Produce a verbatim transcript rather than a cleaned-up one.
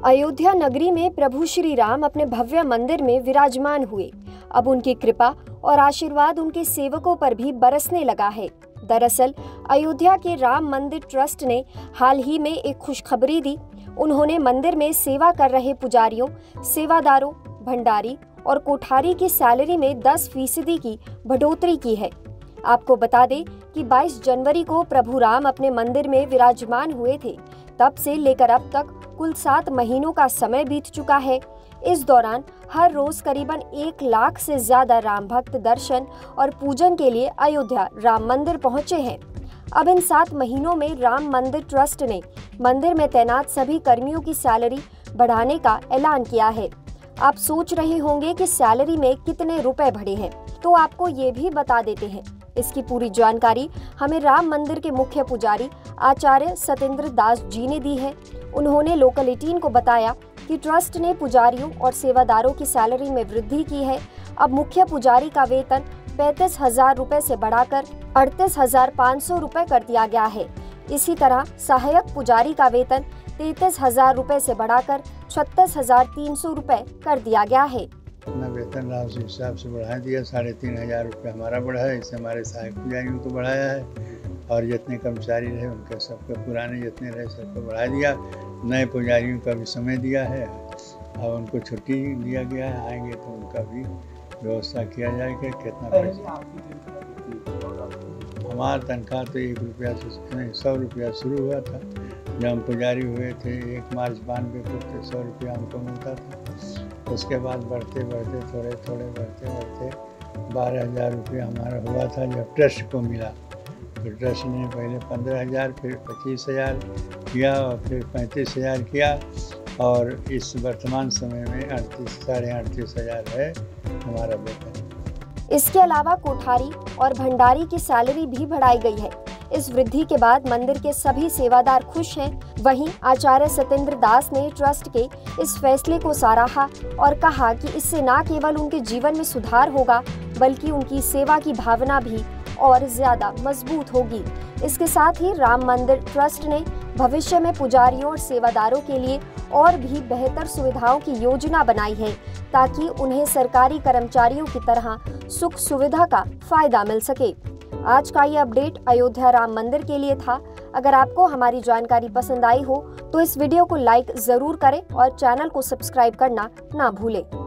अयोध्या नगरी में प्रभु श्री राम अपने भव्य मंदिर में विराजमान हुए। अब उनकी कृपा और आशीर्वाद उनके सेवकों पर भी बरसने लगा है। दरअसल अयोध्या के राम मंदिर ट्रस्ट ने हाल ही में एक खुशखबरी दी। उन्होंने मंदिर में सेवा कर रहे पुजारियों, सेवादारों, भंडारी और कोठारी की सैलरी में दस फीसदी की बढ़ोतरी की है। आपको बता दें कि बाईस जनवरी को प्रभु राम अपने मंदिर में विराजमान हुए थे। तब से लेकर अब तक कुल सात महीनों का समय बीत चुका है। इस दौरान हर रोज करीबन एक लाख से ज्यादा राम भक्त दर्शन और पूजन के लिए अयोध्या राम मंदिर पहुंचे हैं। अब इन सात महीनों में राम मंदिर ट्रस्ट ने मंदिर में तैनात सभी कर्मियों की सैलरी बढ़ाने का ऐलान किया है। आप सोच रहे होंगे कि सैलरी में कितने रुपए बढ़े हैं, तो आपको ये भी बता देते हैं। इसकी पूरी जानकारी हमें राम मंदिर के मुख्य पुजारी आचार्य सतेंद्र दास जी ने दी है। उन्होंने लोकल अठारह को बताया कि ट्रस्ट ने पुजारियों और सेवादारों की सैलरी में वृद्धि की है। अब मुख्य पुजारी का वेतन पैंतीस हजार रुपए से बढ़ाकर अड़तीस हजार पाँच सौ रुपए कर दिया गया है। इसी तरह सहायक पुजारी का वेतन तैतीस हजार रुपए से बढ़ाकर छत्तीस हजार तीन सौ रुपए कर दिया गया है। अपना वेतन रहा उस हिसाब से बढ़ा दिया। साढ़े तीन हजार रुपये हमारा बढ़ा है, इससे हमारे सहायक पुजारियों को बढ़ाया है और जितने कर्मचारी रहे उनके सबके पुराने जितने रहे सबको बढ़ा दिया। नए पुजारियों का भी समय दिया है और उनको छुट्टी दिया गया है। आएंगे तो उनका भी व्यवस्था किया जाएगा। कितना पैसा हमारा तनख्वाह तो एक रुपया से नहीं सौ रुपया शुरू हुआ था। जब हम पुजारी हुए थे एक मार्च बानवे को तो सौ रुपया हमको मिलता था। उसके बाद बढ़ते बढ़ते थोड़े थोड़े बढ़ते बढ़ते बारह हज़ार रुपया हमारा हुआ था जब ट्रस्ट को मिला। तो ट्रस्ट ने पहले पंद्रह हज़ार फिर पच्चीस हज़ार किया और फिर पैंतीस हज़ार किया और इस वर्तमान समय में अड़तीस साढ़े अड़तीस हज़ार है हमारा वेतन। इसके अलावा कोठारी और भंडारी की सैलरी भी बढ़ाई गई है। इस वृद्धि के बाद मंदिर के सभी सेवादार खुश हैं। वहीं आचार्य सतेंद्र दास ने ट्रस्ट के इस फैसले को सराहा और कहा कि इससे न केवल उनके जीवन में सुधार होगा बल्कि उनकी सेवा की भावना भी और ज्यादा मजबूत होगी। इसके साथ ही राम मंदिर ट्रस्ट ने भविष्य में पुजारियों और सेवादारों के लिए और भी बेहतर सुविधाओं की योजना बनाई है ताकि उन्हें सरकारी कर्मचारियों की तरह सुख सुविधा का फायदा मिल सके। आज का ये अपडेट अयोध्या राम मंदिर के लिए था। अगर आपको हमारी जानकारी पसंद आई हो तो इस वीडियो को लाइक जरूर करें और चैनल को सब्सक्राइब करना ना भूलें।